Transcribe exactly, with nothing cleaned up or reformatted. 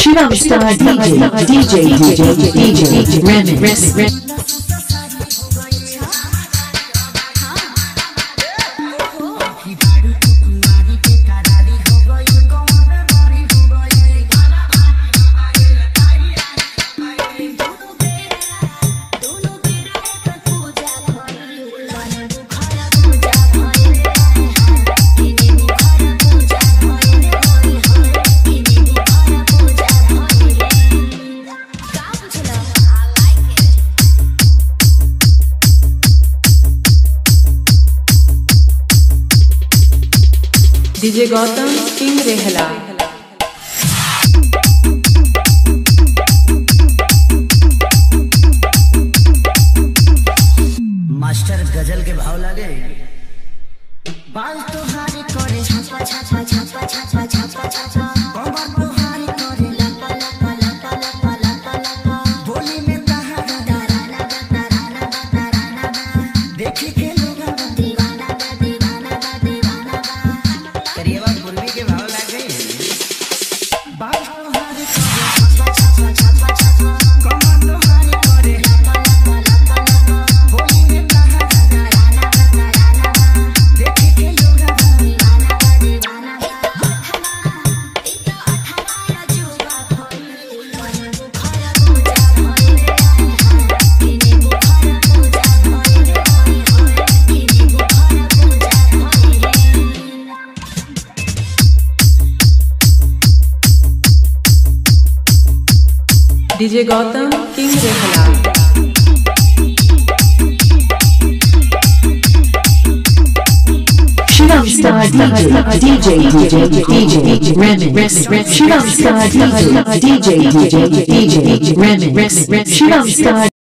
Shivam Star D J, D J, D J, D J, Remix. DJ Gautam king रेहला। Master गजल के भाव लागे बाल तोहारी करे छापा छापा छापा छापा छापा छापा कमर तोहारी करे लपा लपा लपा लपा लपा लपा बोली में तहारा तराना तराना तराना देखी के लोग दीवाना दीवाना दीवाना करिएवा पूर्वी के भाव लागे बाल तोहारी करे छापा छापा छापा छापा कमर तोहारी करे लपा लपा लपा लपा बोली में तहारा तराना तराना देखी के लोग दीवाना दीवाना इतना अठारा जुबा खोई मन बुखारा पूजा खोई इने बुखारा पूजा खोई इने बुखारा पूजा खोई। डीजे गौतम किंग रेहला। Shivam Star D J, D J, D J, D J, Remix. Shivam Star D J, D J, D J, D J, D J, Remix. Shivam Star